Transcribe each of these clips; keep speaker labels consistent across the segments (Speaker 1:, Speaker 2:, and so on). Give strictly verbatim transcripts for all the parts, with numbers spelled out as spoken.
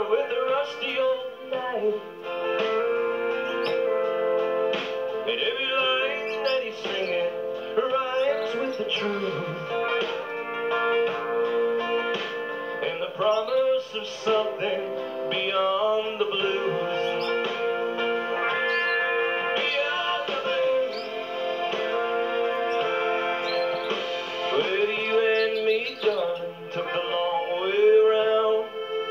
Speaker 1: guitar with a rusty old knife. And every line that he's singing rhymes with the truth and the promise of something beyond the blues. Beyond the blues. Well, you and me, darling, took the long way around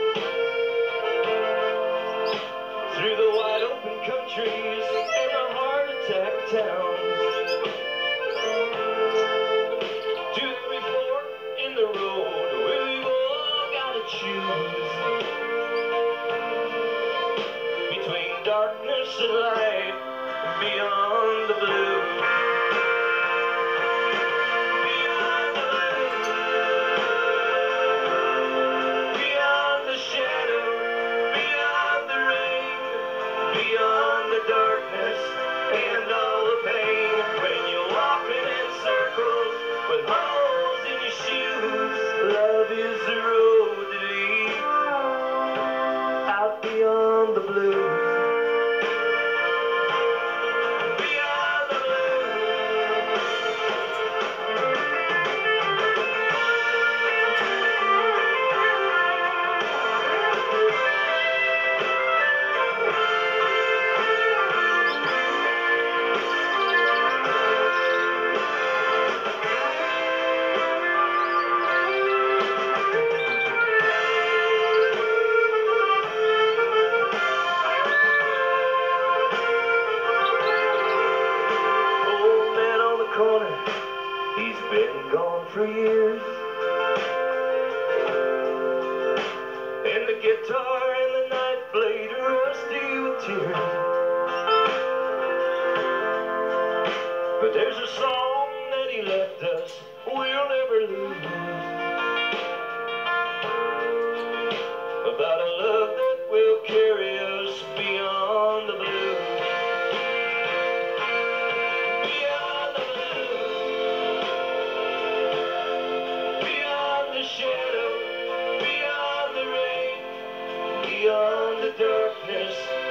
Speaker 1: through the wide open countries and the heart attack towns, to every fork in the road where we've all gotta choose between darkness and light, beyond the blue. Beyond the blue, beyond the shadow, beyond the rain, beyond the darkness and all the pain. When you're walking in circles with holes in your shoes, love is the road that leads out beyond the blue. Beyond the blue. Old man on the corner, he's been gone for years, and the guitar and the knife blade are rusty with tears. But there's a song that he left us we'll never lose, about a love that will carry us beyond the blue. Beyond the blue, beyond the shadow, beyond the rain, beyond the darkness